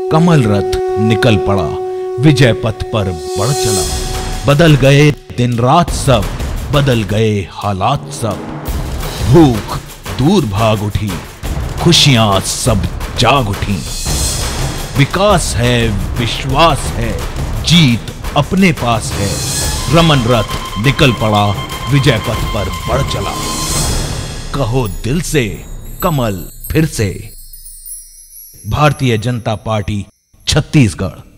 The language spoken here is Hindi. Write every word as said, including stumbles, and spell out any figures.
कमल रथ निकल पड़ा, विजय पथ पर बढ़ चला। बदल गए दिन रात सब, बदल गए हालात सब। भूख दूर भाग उठी, खुशियां सब जाग उठी। विकास है, विश्वास है, जीत अपने पास है। रमन रथ निकल पड़ा, विजय पथ पर बढ़ चला। कहो दिल से, कमल फिर से। भारतीय जनता पार्टी छत्तीसगढ़।